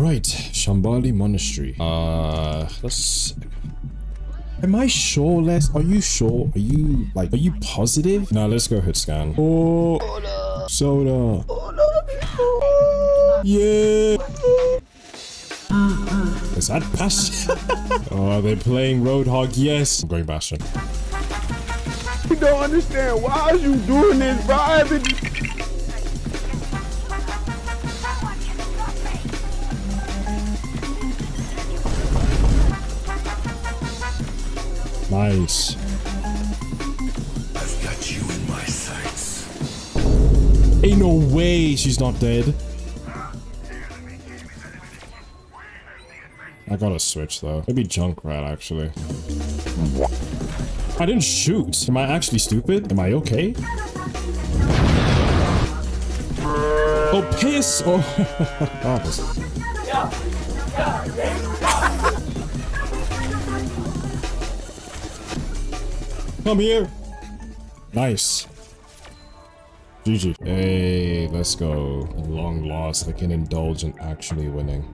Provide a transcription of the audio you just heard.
right, Shambhali Monastery. Let's... Am I sure, Les? Are you sure? Are you positive? Now let's go hit scan. Oh, soda. Yeah. Is that Bastion? Oh, they're playing Roadhog. Yes. I'm going Bastion. You don't understand. Why are you doing this, bro? Nice. I've got you in my sights. Ain't no way she's not dead. I gotta switch though. Maybe Junkrat actually. I didn't shoot. Am I actually stupid? Am I okay? Oh, piss! Oh. Come here. Nice. GG. Hey, let's go. A long loss. I can indulge in actually winning.